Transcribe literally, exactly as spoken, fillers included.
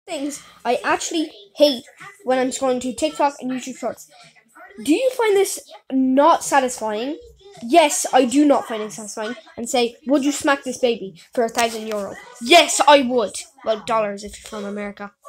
Things I actually hate when I'm scrolling to TikTok and YouTube Shorts. Do you find this not satisfying? Yes, I do not find it satisfying. And say, would you smack this baby for a thousand euro? Yes, I would. Well, dollars if you're from America.